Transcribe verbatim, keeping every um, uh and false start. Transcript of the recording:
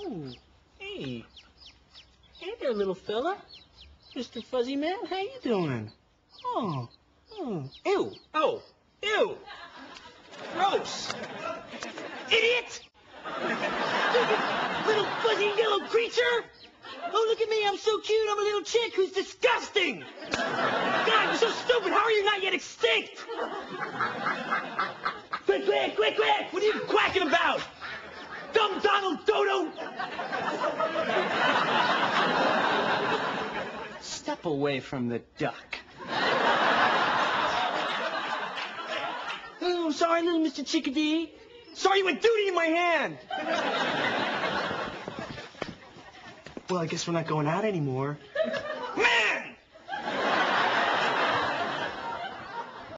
Oh, hey. Hey there, little fella. Mister Fuzzy Man, how you doing? Oh, oh. Ew. Oh, ew. Gross. Idiot! Little fuzzy yellow creature! Oh, look at me, I'm so cute, I'm a little chick who's disgusting! God, you're so stupid, how are you not yet extinct? Quick, quick, quick, quick! What are you quacking about? Dumb Donald Dodo! Step away from the duck. Oh, sorry, little Mister Chickadee. Sorry you went duty in my hand! Well, I guess we're not going out anymore.